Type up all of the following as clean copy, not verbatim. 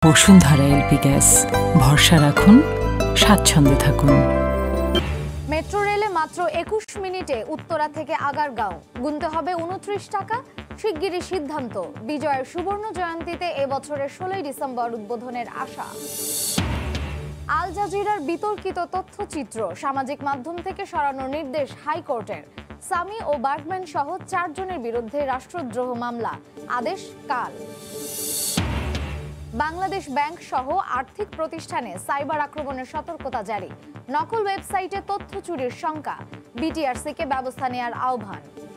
Bashundhara LP gas, ভরসা রাখুন, স্বাচ্ছন্দ্যে থাকুন। মেট্রো রেলে মাত্র 21 মিনিটে উত্তরা থেকে আগারগাঁও, গুনতে হবে 29 টাকা। শিগগিরই সিদ্ধান্ত। বিজয়ের সুবর্ণ জয়ন্তীতে এবছরের 16 ডিসেম্বর উদ্বোধনের আশা। আল জাজিরার বিতর্কিত তথ্যচিত্র সামাজিক মাধ্যম থেকে সরানোর নির্দেশ হাইকোর্টের। সামি ও বার্গম্যান সহ 4 জনের বিরুদ্ধে রাষ্ট্রদ্রোহ মামলা, আদেশ কাল। বাংলাদেশ ব্যাংক সহ আর্থিক প্রতিষ্ঠানে সাইবার আক্রমণের সতর্কতা জারি। নকল ওয়েবসাইটে তথ্য চুরির শঙ্কা, বিটিআরসিকে ব্যবস্থা নেওয়ার আহ্বান।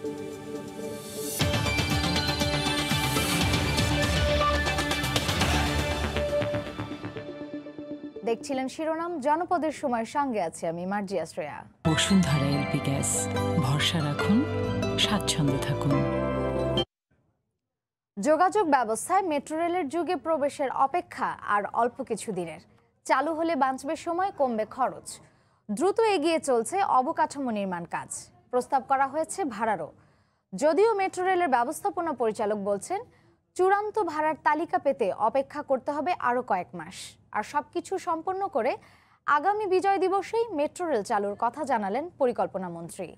দেখছিলেন শিরোনাম, জনপদের সময়ের সঙ্গে আছে আমি মার্জিয়া শ্রেয়া। বসুন্ধরা এলপি গ্যাস, ভরসা রাখুন, স্বাচ্ছন্দ্যে থাকুন। যোগাযোগ ব্যবস্থায় মেট্রো রেলের যুগে প্রবেশের অপেক্ষা আর অল্প কিছু দিনের। চালু হলে বাঁচবে সময়, কমবে খরচ। দ্রুত এগিয়ে চলছে অবকাঠামো নির্মাণ কাজ, প্রস্তাব করা হয়েছে ভাড়ারও। যদিও মেট্রো রেলের ব্যবস্থাপনা পরিচালক বলছেন, চূড়ান্ত ভাড়ার তালিকা পেতে অপেক্ষা করতে হবে আরও কয়েক মাস। আর সবকিছু সম্পন্ন করে আগামী বিজয় দিবসেই মেট্রো রেল চালুর কথা জানালেন পরিকল্পনা মন্ত্রী।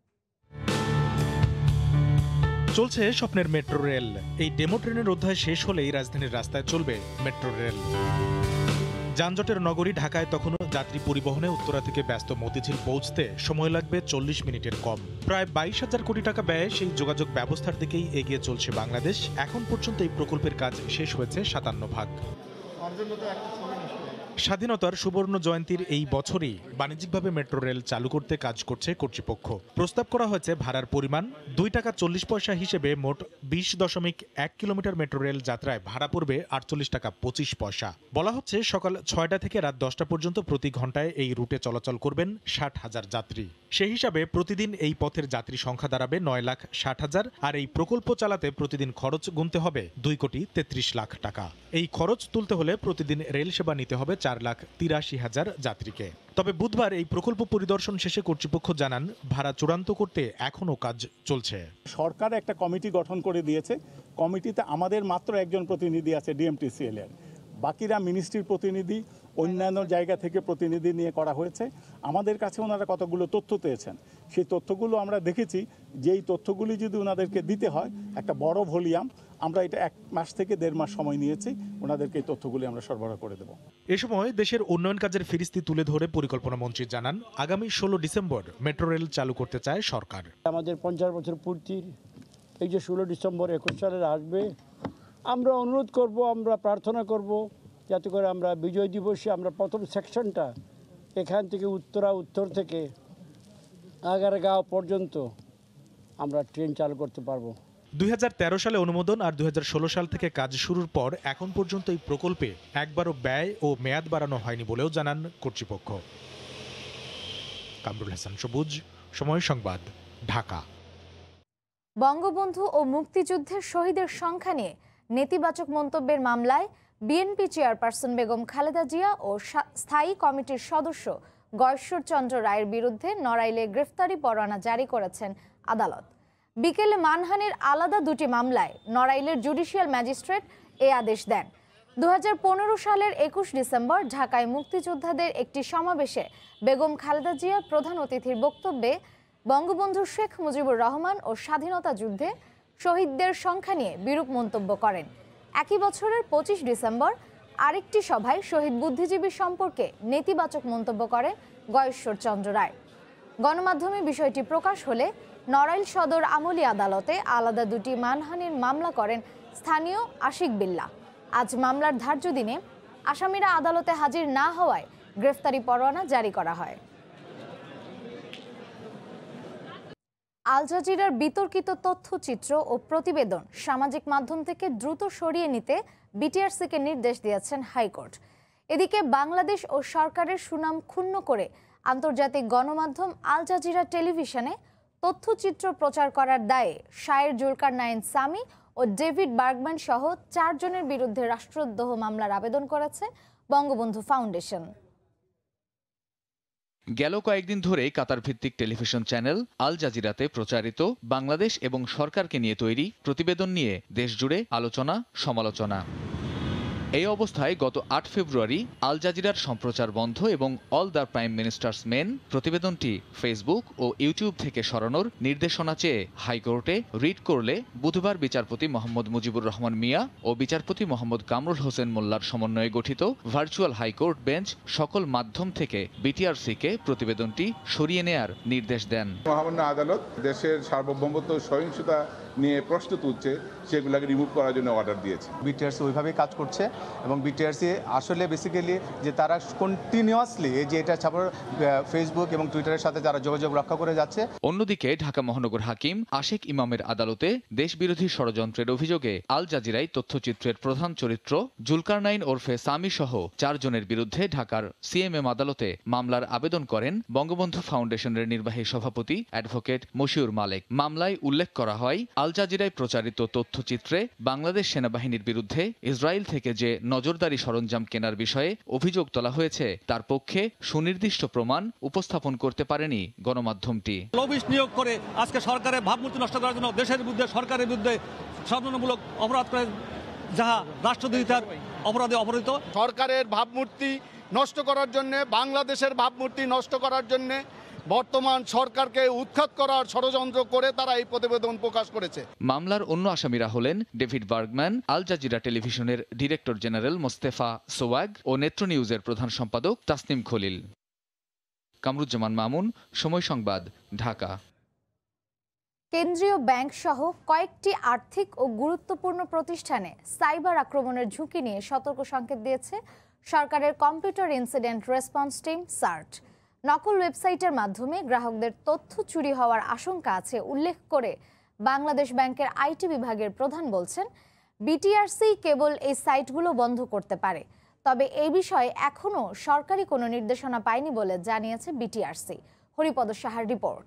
চলছে স্বপ্নের মেট্রো রেল। এই ডেমো ট্রেনের অধ্যায় শেষ হলেই রাজধানীর রাস্তায় চলবে মেট্রো রেল। যানজটের নগরী ঢাকায় তখনও যাত্রী পরিবহনে উত্তরা থেকে ব্যস্ত মতিঝিল পৌঁছতে সময় লাগবে 40 মিনিটের কম। প্রায় 22,000 কোটি টাকা ব্যয়ে সেই যোগাযোগ ব্যবস্থার দিকেই এগিয়ে চলছে বাংলাদেশ। এখন পর্যন্ত এই প্রকল্পের কাজ শেষ হয়েছে 57%। স্বাধীনতার সুবর্ণ জয়ন্তীর এই বছরই বাণিজ্যিকভাবে মেট্রো রেল চালু করতে কাজ করছে কর্তৃপক্ষ। প্রস্তাব করা হয়েছে ভাড়ার পরিমাণ 2 টাকা 40 পয়সা হিসেবে মোট 20.1 কিলোমিটার মেট্রো রেল যাত্রায় ভাড়া পড়বে 48 টাকা 25 পয়সা। বলা হচ্ছে সকাল 6টা থেকে রাত 10টা পর্যন্ত প্রতি ঘন্টায় এই রুটে চলাচল করবেন 60,000 যাত্রী। সেই হিসাবে প্রতিদিন এই পথের যাত্রী সংখ্যা দাঁড়াবে 9,60,000। আর এই প্রকল্প চালাতে প্রতিদিন খরচ গুনতে হবে 2,33,00,000 টাকা। এই খরচ তুলতে হলে প্রতিদিন রেল সেবা নিতে হবে 4,83,000 যাত্রীকে। তবে বুধবার এই প্রকল্প পরিদর্শন শেষে কর্তৃপক্ষ জানান, ভাড়া চূড়ান্ত করতে এখনও কাজ চলছে। সরকার একটা কমিটি গঠন করে দিয়েছে। কমিটিতে আমাদের মাত্র একজন প্রতিনিধি আছে ডিএমটিসিএল এর, বাকিরা মিনিস্ট্রির প্রতিনিধি, অন্যান্য জায়গা থেকে প্রতিনিধি নিয়ে করা হয়েছে। আমাদের কাছে ওনারা কতগুলো তথ্য পেয়েছেন, সেই তথ্যগুলো আমরা দেখেছি। যেই তথ্যগুলি যদি ওনাদেরকে দিতে হয় একটা বড় ভলিউম, আমরা এটা 1 মাস থেকে 1.5 মাস সময় নিয়েছি। ওনাদেরকে এই তথ্যগুলি আমরা সরবরাহ করে দেব। এ সময় দেশের উন্নয়ন কাজের ফিরিস্তি তুলে ধরে পরিকল্পনা মন্ত্রী জানান, আগামী 16 ডিসেম্বর মেট্রো রেল চালু করতে চায় সরকার। আমাদের 50 বছর পূর্তির এই যে 16 ডিসেম্বর 21 সালের আসবে, আমরা অনুরোধ করব, আমরা প্রার্থনা করব যাতে করে আমরা বিজয় দিবসে আমরা প্রথম সেকশনটা এখান থেকে উত্তর থেকে আগারগাঁও পর্যন্ত আমরা ট্রেন চালু করতে পারবো। 2013 সালে অনুমোদন আর 2016 সাল থেকে কাজ শুরুর পর এখন পর্যন্ত এই প্রকল্পে একবারও ব্যয় ও মেয়াদ বাড়ানো হয়নি বলেও জানান কর্তৃপক্ষ। কামরুল হাসান সবুজ, সময় সংবাদ, ঢাকা। বঙ্গবন্ধু ও মুক্তিযুদ্ধের শহীদের সংখ্যা নিয়ে নেতিবাচক মন্তব্যের মামলায় বিএনপি চেয়ারপারসন বেগম খালেদা জিয়া ও স্থায়ী কমিটির সদস্য গয়েশ্বরচন্দ্র রায়ের বিরুদ্ধে নড়াইলে গ্রেফতারি পরোয়ানা জারি করেছেন আদালত। বিকেলে মানহানির আলাদা 2টি মামলায় নড়াইলের জুডিশিয়াল ম্যাজিস্ট্রেট এ আদেশ দেন। 2015 সালের 21 ডিসেম্বর ঢাকায় মুক্তিযোদ্ধাদের একটি সমাবেশে বেগম খালেদা জিয়া প্রধান অতিথির বক্তব্যে বঙ্গবন্ধু শেখ মুজিবুর রহমান ও স্বাধীনতা যুদ্ধে শহীদদের সংখ্যা নিয়ে বিরূপ মন্তব্য করেন। একই বছরের 25 ডিসেম্বর আরেকটি সভায় শহীদ বুদ্ধিজীবী সম্পর্কে নেতিবাচক মন্তব্য করেন গয়েশ্বরচন্দ্র রায়। গণমাধ্যমে বিষয়টি প্রকাশ হলে নড়াইল সদর আমলি আদালতে আলাদা 2টি মানহানির মামলা করেন স্থানীয় আশিক বিল্লাহ। আজ মামলার ধার্য দিনে আসামিরা আদালতে হাজির না হওয়ায় গ্রেফতারি পরোয়ানা জারি করা হয়। আল জাজিরার বিতর্কিত তথ্যচিত্র ও প্রতিবেদন সামাজিক মাধ্যম থেকে দ্রুত সরিয়ে নিতে বিটিআরসিকে নির্দেশ দিয়েছেন হাইকোর্ট। এদিকে বাংলাদেশ ও সরকারের সুনাম ক্ষুণ্ণ করে আন্তর্জাতিক গণমাধ্যম আল জাজিরা টেলিভিশনে তথ্যচিত্র প্রচার করার দায়ে শায়ের জুলকারনাইন সামি ও ডেভিড বার্গম্যান সহ 4 জনের বিরুদ্ধে রাষ্ট্রদ্রোহ মামলার আবেদন করেছে বঙ্গবন্ধু ফাউন্ডেশন। গেল কয়েকদিন ধরে কাতার ভিত্তিক টেলিভিশন চ্যানেল আল জাজিরাতে প্রচারিত বাংলাদেশ এবং সরকারকে নিয়ে তৈরি প্রতিবেদন নিয়ে দেশজুড়ে আলোচনা সমালোচনা। এই অবস্থায় গত ৮ ফেব্রুয়ারি আল জাজিরার সম্প্রচার বন্ধ এবং all the prime minister's men প্রতিবেদনটি ফেসবুক ও ইউটিউব থেকে সরানোর নির্দেশনা চেয়ে হাইকোর্টে রিট করলে বুধবার বিচারপতি মোহাম্মদ মুজিবুর রহমান মিয়া ও বিচারপতি মোহাম্মদ কামরুল হোসেন মোল্লার সমন্বয়ে গঠিত ভার্চুয়াল হাইকোর্ট বেঞ্চ সকল মাধ্যম থেকে বিটিআরসিকে প্রতিবেদনটি সরিয়ে নেয়ার নির্দেশ দেন। মহামান্য আদালত দেশের সার্বভৌমত্ব সহিংসতা নিয়ে প্রশ্ন তুলছে, সেগুলোকে রিমুভ করার জন্য অর্ডার দিয়েছে। বিটিআরসি ওইভাবেই কাজ করছে এবং বিটিআরসি আসলে বেসিক্যালি যে তারা কন্টিনিউয়াসলি যে এটা ছাড়া ফেসবুক এবং টুইটারের সাথে যারা যোগাযোগ রক্ষা করে যাচ্ছে। অন্যদিকে ঢাকা মহানগর হাকিম আশিক ইমামের আদালতে দেশবিরোধী ষড়যন্ত্রের অভিযোগে আল জাজিরায় তথ্যচিত্রের প্রধান চরিত্র জুলকারনাইন ওরফে সামি সহ 4 জনের বিরুদ্ধে ঢাকার সিএমএম আদালতে মামলার আবেদন করেন বঙ্গবন্ধু ফাউন্ডেশনের নির্বাহী সভাপতি অ্যাডভোকেট মশিউর মালেক। মামলায় উল্লেখ করা হয় আল জাজিরায় প্রচারিত তথ্যচিত্রে বাংলাদেশ সেনাবাহিনীর বিরুদ্ধে ইসরায়েল থেকে যে নজরদারি সরঞ্জাম কেনার বিষয়ে অভিযোগ তোলা হয়েছে তার পক্ষে সুনির্দিষ্ট প্রমাণ উপস্থাপন করতে পারেনি গণমাধ্যমটি। লবিস্ট নিয়োগ করে আজকে সরকারের ভাবমূর্তি নষ্ট করার জন্য দেশের বিরুদ্ধে সরকারের বিরুদ্ধে ষড়যন্ত্রমূলক অপরাধ করে যাহা রাষ্ট্রদ্রোহিতার অপরাধে অপরাধিত। সরকারের ভাবমূর্তি নষ্ট করার জন্য, বাংলাদেশের ভাবমূর্তি নষ্ট করার জন্য বর্তমান সরকারকে উৎখাত করার ষড়যন্ত্র করে তারা এই প্রতিবেদন প্রকাশ করেছে। মামলার অন্য আসামিরা হলেন ডেভিড বার্গম্যান, আল জাজিরা টেলিভিশনের ডিরেক্টর জেনারেল মোস্তেফা সোয়াগ ও নেত্র নিউজের প্রধান সম্পাদক তাসনিম খলিল। কামরুজ্জামান মামুন, সময় সংবাদ, ঢাকা। কেন্দ্রীয় ব্যাংক সহ কয়েকটি আর্থিক ও গুরুত্বপূর্ণ প্রতিষ্ঠানে সাইবার আক্রমণের ঝুঁকি নিয়ে সতর্ক সংকেত দিয়েছে সরকারের computer incident response team CERT. নকল ওয়েবসাইটের মাধ্যমে গ্রাহকদের তথ্য চুরি হওয়ার আশঙ্কা আছে উল্লেখ করে বাংলাদেশ ব্যাংকের আইটি বিভাগের প্রধান বলছেন, বিটিআরসি কেবল এই সাইটগুলো বন্ধ করতে পারে, তবে এই বিষয়ে এখনও সরকারি কোনো নির্দেশনা পায়নি বলে জানিয়েছে বিটিআরসি। হরিপদ সাহার রিপোর্ট।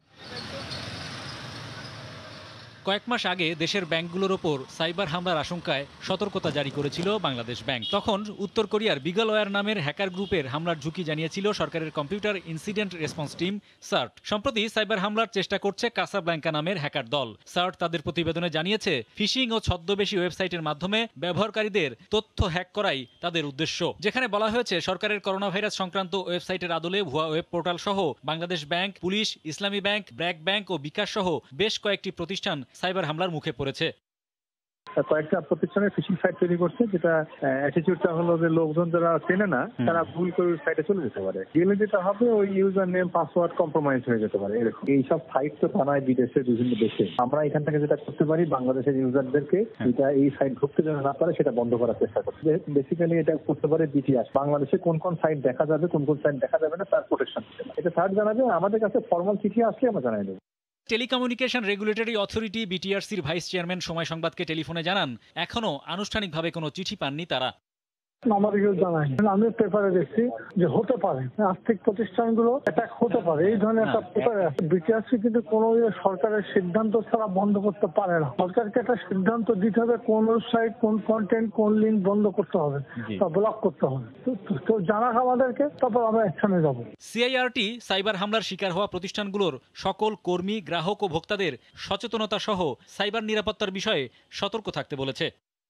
কয়েক মাস আগে দেশের ব্যাংকগুলোর ওপর সাইবার হামলার আশঙ্কায় সতর্কতা জারি করেছিল বাংলাদেশ ব্যাংক। তখন উত্তর কোরিয়ার বিগলওয়্যার নামের হ্যাকার গ্রুপের হামলার ঝুঁকি জানিয়েছিল সরকারের computer incident response team CERT. সম্প্রতি সাইবার হামলার চেষ্টা করছে কাসাব্ল্যাঙ্কা নামের হ্যাকার দল। সার্ট তাদের প্রতিবেদনে জানিয়েছে, ফিশিং ও ছদ্মবেশী ওয়েবসাইটের মাধ্যমে ব্যবহারকারীদের তথ্য হ্যাক করাই তাদের উদ্দেশ্য। যেখানে বলা হয়েছে সরকারের করোনা ভাইরাস সংক্রান্ত ওয়েবসাইটের আদলে ভুয়া ওয়েব পোর্টাল সহ Bangladesh Bank, police, Islami Bank, BRAC Bank ও বিকাশ সহ বেশ কয়েকটি প্রতিষ্ঠান সাইবার হামলার মুখে পড়েছে। কয়েকটা প্রতিষ্ঠানের ফিশিং সাইট তৈরি করছে, যেটা অ্যাটিটিউডটা হলো যে লোকজন যারা চেনে না তারা ভুল করে সাইটে চলে যেতে পারে। গেলে যেটা হবে ওই ইউজার নেম পাসওয়ার্ড কম্প্রোমাইজ হয়ে যেতে পারে। এরকম এইসব সাইট তো থানায় বিদেশে বিভিন্ন দেশে। আমরা এখান থেকে যেটা করতে পারি, বাংলাদেশের ইউজারদেরকে যেটা এই সাইট ঢুকতে যেন না পারে সেটা বন্ধ করার চেষ্টা করছি। বেসিক্যালি এটা করতে পারে বিটিআর, বাংলাদেশে কোন কোন সাইট দেখা যাবে, কোন কোন সাইট দেখা যাবে না তার প্রোটেকশন। এটা সার্চ জানাবে, আমাদের কাছে ফর্মাল চিঠি আসলে আমরা জানাই দেবো। টেলিকমিউনিকেশন রেগুলেটরি অথরিটি বিটিআরসির ভাইস চেয়ারম্যান সময় সংবাদকে টেলিফোনে জানান, এখনো আনুষ্ঠানিকভাবে কোনো চিঠি পাননি তারা। আমাদেরকেও জানাই, আমি পেপারে দেখছি যে হতে পারে আর্থিক প্রতিষ্ঠানগুলো অ্যাটাক হতে পারে, এই ধরনের একটা পেপারে আছে। বিটিআরসি কিন্তু কোনো সরকারের সিদ্ধান্ত ছাড়া বন্ধ করতে পারে না। সরকারকে একটা সিদ্ধান্ত দিতে হবে কোন ওয়েবসাইট, কোন কন্টেন্ট, কোন লিঙ্ক বন্ধ করতে হবে বা ব্লক করতে হবে। তো জানাক আমাদেরকে, তারপর আমরা অ্যাকশনে যাব। সিআইআরটি সাইবার হামলার শিকার হওয়া প্রতিষ্ঠানগুলোর সকল কর্মী, গ্রাহক ও ভোক্তাদের সচেতনতা সহ সাইবার নিরাপত্তার বিষয়ে সতর্ক থাকতে বলেছে।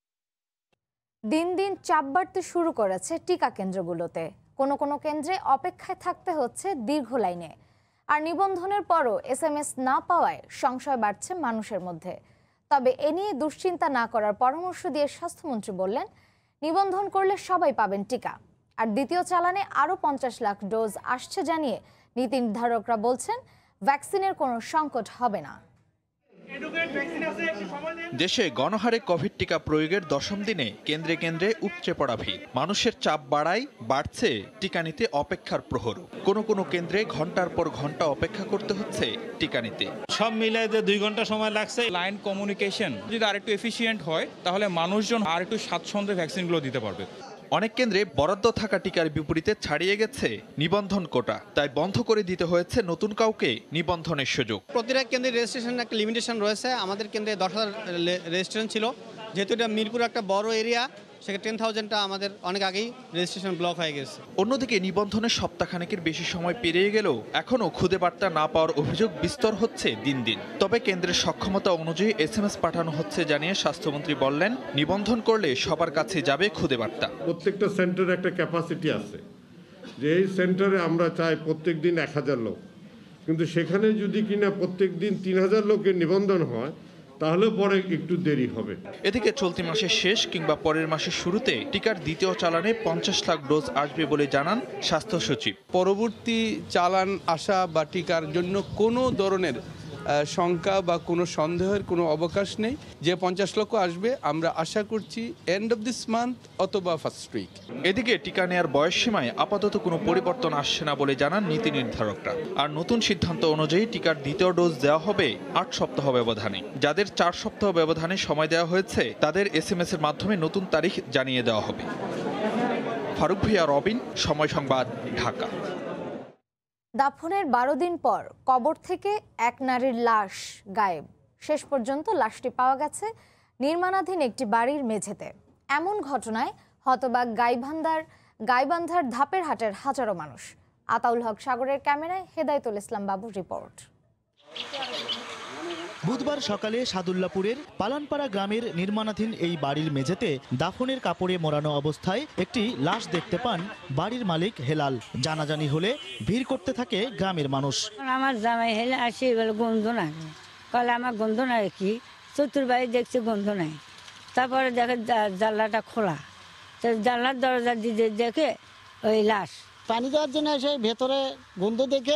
দিন দিন চাপ বাড়তে শুরু করেছে টিকা কেন্দ্রগুলোতে। কোনো কোনো কেন্দ্রে অপেক্ষায় থাকতে হচ্ছে দীর্ঘ লাইনে। আর নিবন্ধনের পরও এসএমএস না পাওয়ায় সংশয় বাড়ছে মানুষের মধ্যে। তবে এ নিয়ে দুশ্চিন্তা না করার পরামর্শ দিয়ে স্বাস্থ্যমন্ত্রী বললেন, নিবন্ধন করলে সবাই পাবেন টিকা। আর দ্বিতীয় চালানে আরও 50 লাখ ডোজ আসছে জানিয়ে নীতি নির্ধারকরা বলছেন, ভ্যাকসিনের কোনো সংকট হবে না। দেশে গণহারে কোভিড টিকা প্রয়োগের 10ম দিনে কেন্দ্রে কেন্দ্রে উপচে পড়া ভিড়। মানুষের চাপ বাড়ায় বাড়ছে টিকা নিতে অপেক্ষার প্রহর। কোনো কোনো কেন্দ্রে ঘন্টার পর ঘন্টা অপেক্ষা করতে হচ্ছে টিকা নিতে। সব মিলে যে 2 ঘন্টা সময় লাগছে। লাইন কমিউনিকেশন যদি আরেকটু এফিশিয়েন্ট হয় তাহলে মানুষজন আরেকটু স্বাচ্ছন্দ্যে ভ্যাকসিনগুলো দিতে পারবে। অনেক কেন্দ্রে বরাদ্দ থাকা টিকার বিপরীতে ছাড়িয়ে গেছে নিবন্ধন কোটা, তাই বন্ধ করে দিতে হয়েছে নতুন কাউকে নিবন্ধনের সুযোগ। প্রতিটা কেন্দ্রে রেজিস্ট্রেশন একটা লিমিটেশন রয়েছে। আমাদের কেন্দ্রে 10,000 রেজিস্ট্রেশন ছিল, যেহেতু এটা মিরপুর একটা বড় এরিয়া, সেক্ষেত্রে 10,000টা আমাদের অনেক আগেই রেজিস্ট্রেশন ব্লক হয়ে গেছে। অন্যদিকে নিবন্ধনের সপ্তাহখানেকের বেশি সময় পেরিয়ে গেলেও এখনও খুদে বার্তা না পাওয়ার অভিযোগ বিস্তর হচ্ছে দিন দিন। তবে কেন্দ্রের সক্ষমতা অনুযায়ী SMS পাঠানো হচ্ছে জানিয়ে স্বাস্থ্যমন্ত্রী বললেন, নিবন্ধন করলে সবার কাছে যাবে খুদে বার্তা। প্রত্যেকটা সেন্টারে একটা ক্যাপাসিটি আছে, যে এই সেন্টারে আমরা চাই প্রত্যেক দিন 1000 লোক, কিন্তু সেখানে যদি কিনা প্রত্যেক দিন 3000 লোকের নিবন্ধন হয় তাহলে পরে একটু দেরি হবে। এদিকে চলতি মাসের শেষ কিংবা পরের মাসের শুরুতে টিকার দ্বিতীয় চালানে 50 লাখ ডোজ আসবে বলে জানান স্বাস্থ্য সচিব। পরবর্তী চালান আসা বা টিকার জন্য কোনো ধরনের শঙ্কা বা কোনো সন্দেহের কোনো অবকাশ নেই। যে 50 লক্ষ আসবে আমরা আশা করছি এন্ড অফ দিস মান্থ অথবা ফার্স্ট উইক। এদিকে টিকা নেয়ার বয়স সীমায় আপাতত কোনো পরিবর্তন আসছে না বলে জানান নীতি নির্ধারকরা। আর নতুন সিদ্ধান্ত অনুযায়ী টিকার দ্বিতীয় ডোজ দেওয়া হবে 8 সপ্তাহ ব্যবধানে। যাদের 4 সপ্তাহ ব্যবধানে সময় দেওয়া হয়েছে তাদের SMS এর মাধ্যমে নতুন তারিখ জানিয়ে দেওয়া হবে। ফারুক ভূঁইয়া, রবিন, সময় সংবাদ, ঢাকা। দাফনের 12 দিন পর কবর থেকে এক নারীর লাশ গায়েব। শেষ পর্যন্ত লাশটি পাওয়া গেছে নির্মাণাধীন একটি বাড়ির মেঝেতে। এমন ঘটনায় হতবাক গাইবান্ধার ধাপের হাটের হাজারো মানুষ। আতাউল হক সাগরের ক্যামেরায় হেদায়েতুল ইসলাম বাবুর রিপোর্ট। বুধবার সকালে সাদুল্লাপুরের পালানপাড়া গ্রামের নির্মাণাধীন এই বাড়ির মেঝেতে দাফনের কাপড়ে মোড়ানো অবস্থায় একটি লাশ দেখতে পান বাড়ির মালিক হেলাল। জানাজানি হলে ভিড় করতে থাকে গ্রামের মানুষ। আমার জামাই হেলে আসে বলে গন্ধ নাই, কলে আমার গন্ধ নাই কি, চতুর্বাড়ি দেখছে গন্ধ নাই। তারপরে দেখে জানলাটা খোলা, জানলার দরজা দিয়ে দেখে ওই লাশ। পানি দেওয়ার জন্য এসে ভেতরে গন্ধ দেখে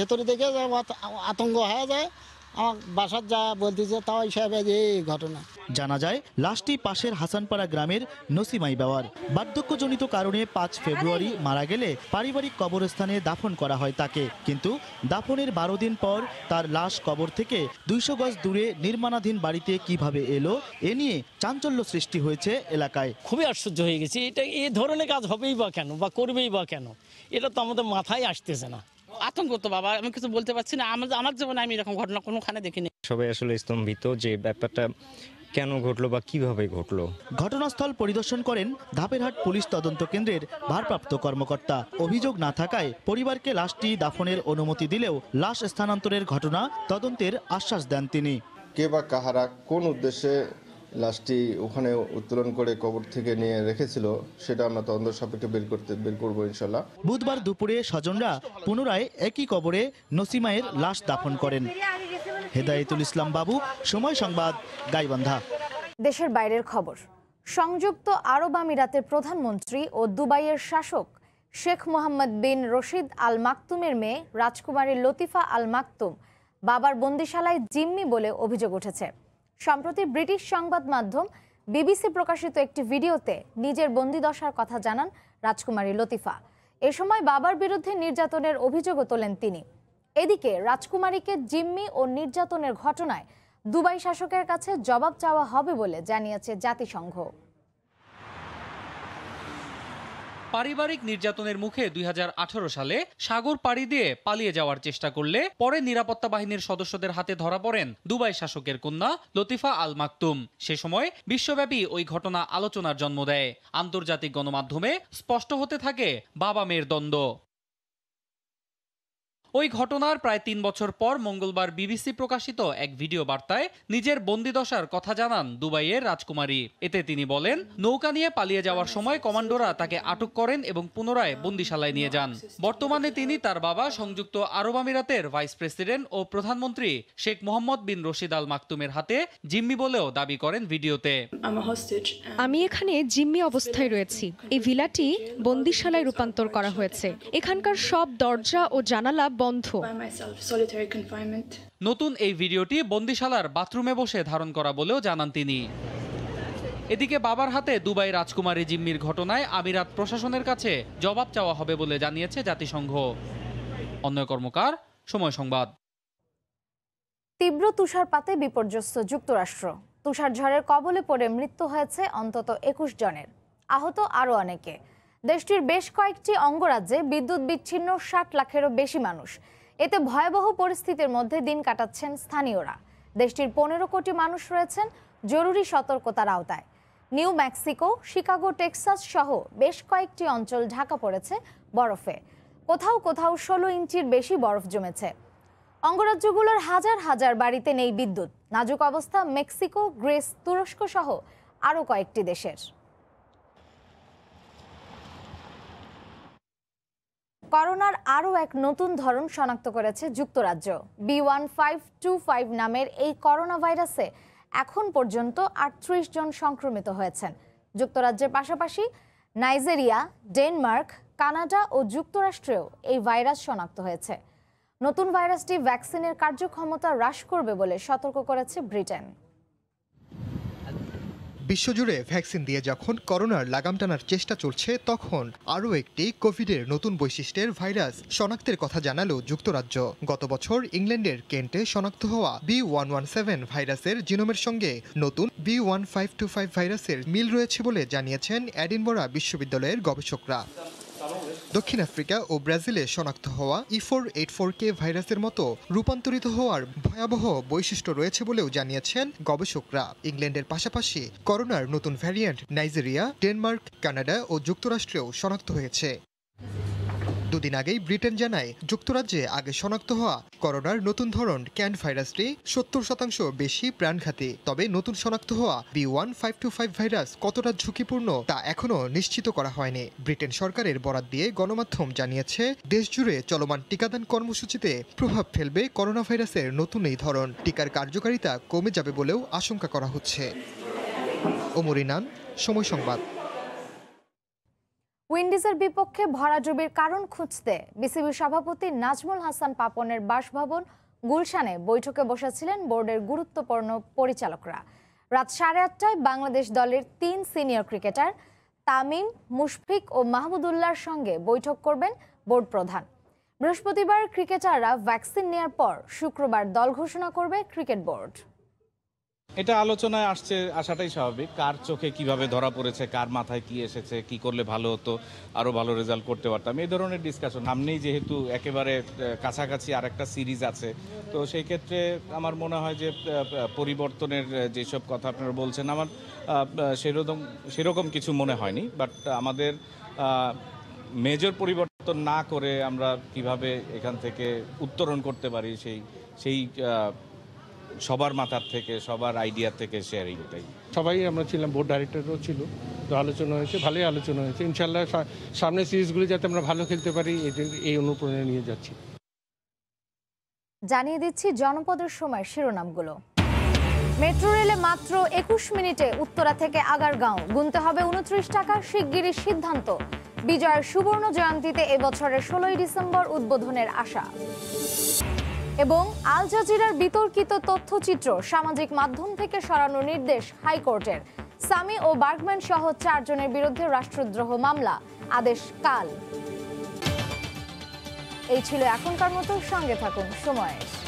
আতঙ্ক হয়ে যায়। আমার বাসার যা বলতেছে তাও হিসাবে এই ঘটনা। জানা যায় লাশটি পাশের হাসানপাড়া গ্রামের নসিমাই বাওয়ার। বার্ধক্যজনিত কারণে 5 ফেব্রুয়ারি মারা গেলে পারিবারিক কবরস্থানে দাফন করা হয় তাকে। কিন্তু দাফনের 12 দিন পর তার লাশ কবর থেকে 200 গজ দূরে নির্মাণাধীন বাড়িতে কিভাবে এলো, এ নিয়ে চাঞ্চল্য সৃষ্টি হয়েছে এলাকায়। খুবই আশ্চর্য হয়ে গেছে। এটা এই ধরনের কাজ হবেই বা কেন, বা করবেই বা কেন, এটা তো আমাদের মাথায় আসতেছে না। আতঙ্ক তো বাবা, আমি কিছু বলতে পারছি না। আমার জীবনে আমি এরকম ঘটনা কোনোখানে দেখিনি। সবাই আসলে স্তম্ভিত যে ব্যাপারটা কেন ঘটলো বা কিভাবে ঘটলো। ঘটনাস্থল পরিদর্শন করেন ধাপেরহাট পুলিশ তদন্ত কেন্দ্রের ভারপ্রাপ্ত কর্মকর্তা। অভিযোগ না থাকায় পরিবারকে লাশটি দাফনের অনুমতি দিলেও লাশ স্থানান্তরের ঘটনা তদন্তের আশ্বাস দেন তিনি। কে বা কাহারা কোন উদ্দেশ্যে লাশটি ওখানে উত্তোলন করে কবর থেকে নিয়ে রেখেছিল সেটা আমরা তদন্ত সাপেক্ষে বের করবো ইনশাল্লাহ। বুধবার দুপুরে স্বজনরা পুনরায় একই কবরে নসিমায়ের লাশ দাফন করেন। হেদায়েতুল ইসলাম বাবু, সময় সংবাদ, গাইবান্ধা। দেশের বাইরের খবর। সংযুক্ত আরব আমিরাতের প্রধানমন্ত্রী ও দুবাইয়ের শাসক শেখ মোহাম্মদ বিন রশিদ আল মাকতুমের মেয়ে রাজকুমারী লতিফা আল মাকতুম বাবার বন্দিশালায় জিম্মি বলে অভিযোগ উঠেছে। সম্প্রতি ব্রিটিশ সংবাদ মাধ্যম BBC প্রকাশিত একটি ভিডিওতে নিজের বন্দিদশার কথা জানান রাজকুমারী লতিফা। এ সময় বাবার বিরুদ্ধে নির্যাতনের অভিযোগও তোলেন তিনি। এদিকে রাজকুমারীকে জিম্মি ও নির্যাতনের ঘটনায় দুবাই শাসকের কাছে জবাব চাওয়া হবে বলে জানিয়েছে জাতিসংঘ। পারিবারিক নির্যাতনের মুখে 2018 সালে সাগর পাড়ি দিয়ে পালিয়ে যাওয়ার চেষ্টা করলে পরে নিরাপত্তা বাহিনীর সদস্যদের হাতে ধরা পড়েন দুবাই শাসকের কন্যা লতিফা আল মাকতুম। সে সময় বিশ্বব্যাপী ওই ঘটনা আলোচনার জন্ম দেয়। আন্তর্জাতিক গণমাধ্যমে স্পষ্ট হতে থাকে বাবা মেয়ের দ্বন্দ্ব। ওই ঘটনার প্রায় 3 বছর পর মঙ্গলবার BBC প্রকাশিত এক ভিডিও বার্তায় নিজের বন্দিদশার কথা জানান দুবাইয়ের রাজকুমারী। এতে তিনি বলেন, নৌকা নিয়ে পালিয়ে যাওয়ার সময় কমান্ডোরা তাকে আটক করেন এবং পুনরায় বন্দিশালায় নিয়ে যান। বর্তমানে তিনি তার বাবা সংযুক্ত আরব আমিরাতের ভাইস প্রেসিডেন্ট ও প্রধানমন্ত্রী শেখ মোহাম্মদ বিন রশিদ আল মাকতুমের হাতে জিম্মি বলেও দাবি করেন ভিডিওতে। আমি এখানে জিম্মি অবস্থায় রয়েছি। এই ভিলাটি বন্দিশালায় রূপান্তর করা হয়েছে। এখানকার সব দরজা ও জানালা বন্ধ। নতুন এই ভিডিওটি বন্দিশালার বাথরুমে বসে ধারণ করা বলেও জানান তিনি। এদিকে বাবার হাতে দুবাই রাজকুমারী জিম্মির ঘটনায় আমিরাত প্রশাসনের কাছে জবাব চাওয়া হবে বলে জানিয়েছে জাতিসংঘ। অন্যয় কর্মকার, সময় সংবাদ। তীব্র তুষারপাতে বিপর্যস্ত যুক্তরাষ্ট্র। তুষারঝড়ের কবলে পড়ে মৃত্যু হয়েছে অন্তত 21 জনের, আহত আরও অনেকে। দেশটির বেশ কয়েকটি অঙ্গরাজ্যে বিদ্যুৎ বিচ্ছিন্ন 60 লাখেরও বেশি মানুষ। এতে ভয়াবহ পরিস্থিতির মধ্যে দিন কাটাচ্ছেন স্থানীয়রা। দেশটির 15 কোটি মানুষ রয়েছেন জরুরি সতর্কতার আওতায়। নিউ মেক্সিকো, শিকাগো, টেক্সাস সহ বেশ কয়েকটি অঞ্চল ঢাকা পড়েছে বরফে। কোথাও কোথাও 16 ইঞ্চির বেশি বরফ জমেছে। অঙ্গরাজ্যগুলোর হাজার হাজার বাড়িতে নেই বিদ্যুৎ। নাজুক অবস্থা মেক্সিকো, গ্রিস, তুরস্ক সহ আরও কয়েকটি দেশের। করোনার আরও এক নতুন ধরন শনাক্ত করেছে যুক্তরাজ্য। B1525 নামের এই করোনা ভাইরাসে এখন পর্যন্ত 38 জন সংক্রমিত হয়েছেন। যুক্তরাজ্যের পাশাপাশি নাইজেরিয়া, ডেনমার্ক, কানাডা ও যুক্তরাষ্ট্রেও এই ভাইরাস শনাক্ত হয়েছে। নতুন ভাইরাসটি ভ্যাকসিনের কার্যক্ষমতা হ্রাস করবে বলে সতর্ক করেছে ব্রিটেন। বিশ্বজুড়ে ভ্যাকসিন দিয়ে যখন করোনার লাগাম টানার চেষ্টা চলছে, তখন আরও একটি কোভিডের নতুন বৈশিষ্ট্যের ভাইরাস শনাক্তের কথা জানালো যুক্তরাজ্য। গত বছর ইংল্যান্ডের কেন্টে শনাক্ত হওয়া B117 ভাইরাসের জিনোমের সঙ্গে নতুন B1525 ভাইরাসের মিল রয়েছে বলে জানিয়েছেন এডিনবরা বিশ্ববিদ্যালয়ের গবেষকরা। দক্ষিণ আফ্রিকা ও ব্রাজিলে শনাক্ত হওয়া E484K ভাইরাসের মতো রূপান্তরিত হওয়ার ভয়াবহ বৈশিষ্ট্য রয়েছে বলেও জানিয়েছেন গবেষকরা। ইংল্যান্ডের পাশাপাশি করোনার নতুন ভ্যারিয়েন্ট নাইজেরিয়া, ডেনমার্ক, কানাডা ও যুক্তরাষ্ট্রেও শনাক্ত হয়েছে। দুদিন আগেই ব্রিটেন জানায়, যুক্তরাজ্যে আগে শনাক্ত হওয়া করোনার নতুন ধরন ক্যান ভাইরাসটি 70% বেশি প্রাণঘাতী। তবে নতুন শনাক্ত হওয়া B1525 ভাইরাস কতটা ঝুঁকিপূর্ণ তা এখনও নিশ্চিত করা হয়নি। ব্রিটেন সরকারের বরাত দিয়ে গণমাধ্যম জানিয়েছে, দেশজুড়ে চলমান টিকাদান কর্মসূচিতে প্রভাব ফেলবে করোনা ভাইরাসের নতুন এই ধরন। টিকার কার্যকারিতা কমে যাবে বলেও আশঙ্কা করা হচ্ছে। ওমর ইনান, সময় সংবাদ। উইন্ডিজের বিপক্ষে ভরাডুবির কারণ খুঁজতে বিসিবি সভাপতি নাজমুল হাসান পাপনের বাসভবন গুলশানে বৈঠকে বসেছিলেন বোর্ডের গুরুত্বপূর্ণ পরিচালকরা। রাত 8:30টায় বাংলাদেশ দলের 3 সিনিয়র ক্রিকেটার তামিম, মুশফিক ও মাহমুদুল্লাহর সঙ্গে বৈঠক করবেন বোর্ড প্রধান। বৃহস্পতিবার ক্রিকেটাররা ভ্যাকসিন নেওয়ার পর শুক্রবার দল ঘোষণা করবে ক্রিকেট বোর্ড। এটা আলোচনায় আসাটাই স্বাভাবিক। কার চোখে কিভাবে ধরা পড়েছে, কার মাথায় কি এসেছে, কি করলে ভালো হতো, আরও ভালো রেজাল্ট করতে পারতাম, এই ধরনের ডিসকাশন। সামনেই যেহেতু একেবারে কাছাকাছি আরেকটা সিরিজ আছে, তো সেই ক্ষেত্রে আমার মনে হয় যে পরিবর্তনের যেসব কথা আপনারা বলছেন, আমার সেরকম কিছু মনে হয়নি। বাট আমাদের মেজর পরিবর্তন না করে আমরা কিভাবে এখান থেকে উত্তরণ করতে পারি, সেই সবার মাথার থেকে, সবার আইডিয়া থেকে শেয়ারিংটাই। সবাই আমরা ছিলাম, বোর্ড ডাইরেক্টরও ছিল, তো আলোচনা হয়েছে, ভালোই আলোচনা হয়েছে। ইনশাল্লাহ সামনের সিরিজগুলি যাতে আমরা ভালো খেলতে পারি, এই অনুপ্রেরণা নিয়ে যাচ্ছি। জানিয়ে দিচ্ছি জনপদের সময় শিরোনামগুলো। মেট্রো রেলে মাত্র 21 মিনিটে উত্তরা থেকে আগারগাঁও, গুনতে হবে 29 টাকা, শিগগিরই সিদ্ধান্ত। বিজয়ের সুবর্ণ জয়ন্তীতে এবছরের 16 ডিসেম্বর উদ্বোধনের আশা। এবং আল জাজিরার বিতর্কিত তথ্যচিত্র সামাজিক মাধ্যম থেকে সরানোর নির্দেশ হাইকোর্টের। সামি ও বার্গম্যান সহ 4 জনের বিরুদ্ধে রাষ্ট্রদ্রোহ মামলা, আদেশ কাল। এই ছিল এখনকার মতো, সঙ্গে থাকুন সময়ের।